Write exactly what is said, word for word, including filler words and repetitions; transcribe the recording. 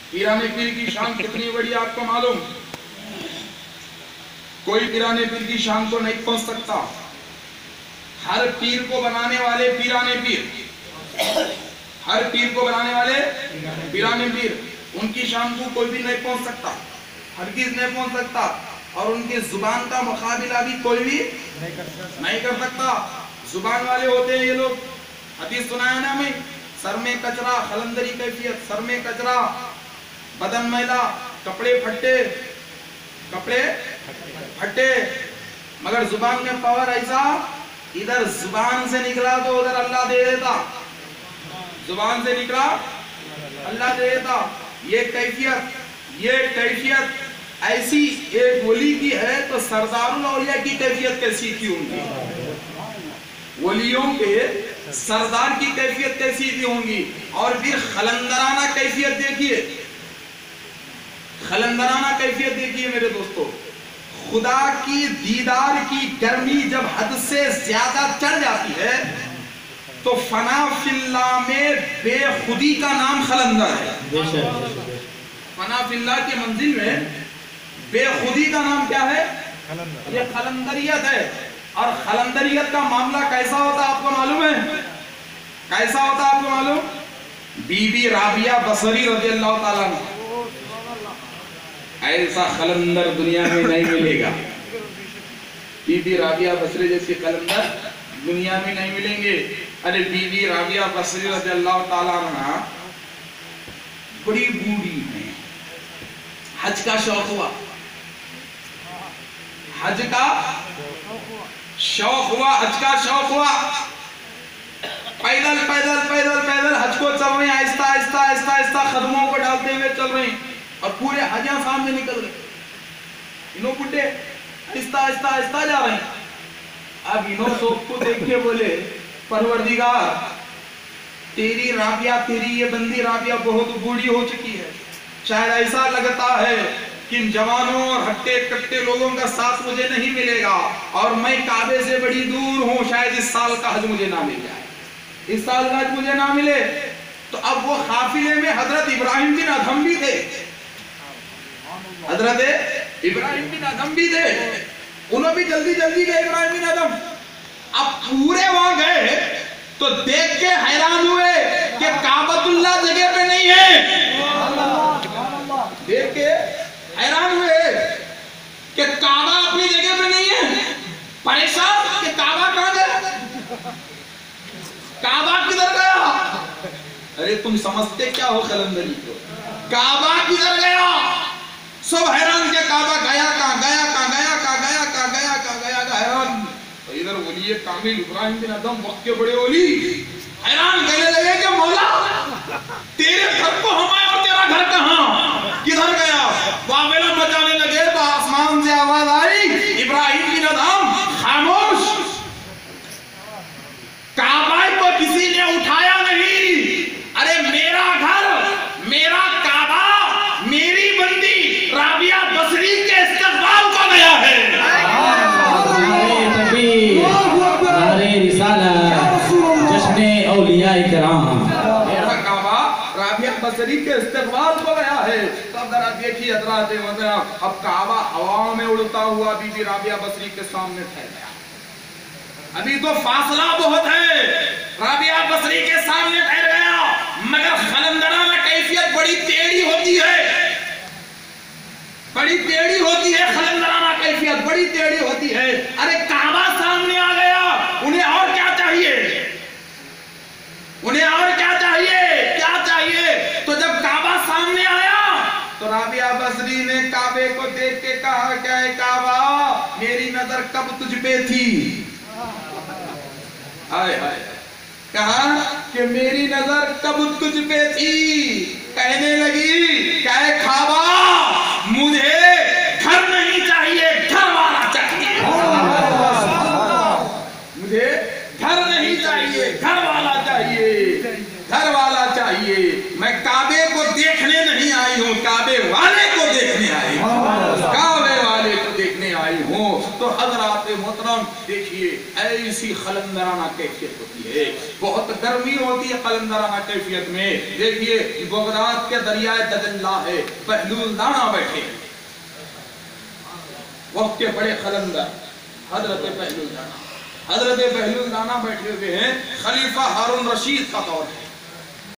پیرانے پیر کی شان کتنی بڑی آپ کو معلوم؟ کوئی پیرانے پیر کی شان کو نہیں پہنچ سکتا. ہر پیر کو بنانے والے پیرانے پیر، ہر پیر کو بنانے والے پیرانے پیر، ان کی شان کو کوئی بھی نہیں پہنچ سکتا، ہرگز نہیں پہنچ سکتا. اور ان کی زبان کا مقابلہ بھی کوئی بھی نہیں کر سکتا. زبان والے ہوتے ہیں یہ لوگ. حدیث سنایا نا ہمیں، سر میں کچرا، خلندری کیفیت، سر میں کچرا، بدن میلا، کپڑے پھٹے، کپڑے پھٹے، مگر زبان میں پاور ایسا، ادھر زبان سے نکلا تو ادھر اللہ دے دیتا، زبان سے نکلا اللہ دے دیتا. یہ کیفیت، یہ کیفیت ایسی ایک ولی کی ہے تو سردار الاولیاء کی کیفیت کیسی تھی ہوں گی؟ ولیوں کے سردار کی کیفیت کیسی تھی ہوں گی؟ اور پھر خلندرانہ کیفیت دیکھیے، خلندرانہ کیفیت دیکھیے میرے دوستو. خدا کی دیدار کی گرمی جب حد سے زیادہ چڑھ جاتی ہے تو فنا فی اللہ میں بے خودی کا نام خلندر ہے. فنا فی اللہ کی منزل میں بے خودی کا نام کیا ہے؟ یہ خلندریت ہے. اور خلندریت کا معاملہ کیسا ہوتا آپ کو معلوم ہے؟ کیسا ہوتا آپ کو معلوم؟ بی بی رابعہ بصری رضی اللہ تعالیٰ عنہ، ایسا خلندر دنیا میں نہیں ملے گا. بی بی رابعہ بصری جیسی خلندر دنیا میں نہیں ملیں گے. ارے بی بی رابعہ بصری رضی اللہ تعالیٰ عنہ بڑی بوڑھی ہیں. حج کا شوق ہوا، حج کا شوق ہوا، حج کا شوق ہوا، پیدل پیدل پیدل پیدل حج کو چل رہے ہیں، آہستہ آہستہ آہستہ آہستہ قدموں کو ڈالتے ہوئے چل رہے ہیں اور پورے حجاں سامنے نکل رہے. انہوں بڈھے آہستہ آہستہ آہستہ جا رہے ہیں. اب انہوں سب کو دیکھ کے بولے پروردگار تیری رابعہ، تیری یہ بندی رابعہ بہت بوڑھی ہو چکی ہے، شاید ایسا لگتا ہے کہ ان جوانوں اور ہٹے کٹے لوگوں کا ساتھ مجھے نہیں ملے گا اور میں کعبے سے بڑی دور ہوں، شاید اس سال کا حج مجھے نہ مل جائے، اس سال کا حج مجھے نہ ملے. تو اب وہ قافلے میں حضرت ابراہیم بن ادھم بھی تھے، حضرت ابراہیم بن ادھم بھی تھے. انہوں بھی جلدی جلدی گئے ابراہیم بن ادھم. اب پورے وہاں گئے تو دیکھ کے حیران ہوئے کہ کعبۃ اللہ جگہ پہ نہیں ہے. دیکھ کے حیران ہوئے کہ کعبہ اپنی جگہ پہ نہیں ہے. پریشان کہ کعبہ کہاں گیا، کعبہ کدھر گیا؟ ارے تم سمجھتے کیا ہو خلندری کو؟ کعبہ کدھر گیا؟ سب حیران کہ کعبہ گیا کہاں، گیا کہاں، گیا کہاں، گیا کہاں، گیا کہاں، گیا کہاں. حیران ادھر ولی کامل ابراہیم بن ادھم، وقت کے بڑے ولی، حیران کہنے لگے کہ مولا تیرے گھر کو ہمیں اور تیرا گھر کہاں، کدھر گیا؟ واویلا مچانے لگے تو آسمان سے آواز آئی، ابراہیم بن ادھم خاموش، کعبہ کو کسی نے اٹھایا نہیں. ارے میرا گھر، میرا کعبہ، میری بندی رابعہ بصری کے استقبال کو گیا ہے. میرا کعبہ رابعہ بصری کے استقبال کو گیا ہے. تو اب ذرا دیکھیے حضرات محترم، اب کعبہ ہوا میں اڑتا ہوا بی بی رابعہ بصری کے سامنے ٹھہر گیا. ابھی تو فاصلہ بہت ہے، رابعہ بصری کے سامنے ٹھہر گیا، مگر خلندرانہ کیفیت بڑی ٹیڑھی ہوتی ہے، بڑی ٹیڑھی ہوتی ہے. خلندرانہ کیفیت بڑی ٹیڑھی ہوتی ہے. ارے کعبہ سامنے آ گیا، انہیں اور کیا چاہیے، انہیں اور کیا چاہیے، کیا چاہیے؟ تو جب کعبہ سامنے آیا تو رابعہ بصری نے کعبے کو دیکھ کے کہا کہ اے کعبہ میری نظر کب تجھ پہ تھی. آئے آئے کہا کہ میری نظر کب تجھ پہ تھی. کہنے لگی کہ اے کعبہ مجھے گھر نہیں چاہیے، گھر والا چاہیے، مجھے گھر نہیں چاہیے، گھر والا چاہیے، گھر والا چاہیے. میں کعبے کو دیکھنے نہیں آئی ہوں، کعبے والے کو دیکھنے آئی ہوں، کعبے والے کو دیکھنے آئی ہوں. تو حضرات محترم دیکھیے ایسی قلندرانہ کیفیت ہوتی ہے، بہت گرمی ہوتی ہے قلندرانہ کیفیت میں۔ دیکھیے بغداد کے دریائے دجلہ ہے، بہلول دانا بیٹھے وقت کے بڑے قلندر حضرت بہلول دانا، حضرت بہلول دانا بیٹھے ہوئے ہیں، خلیفہ ہارون رشید کا دور ہے،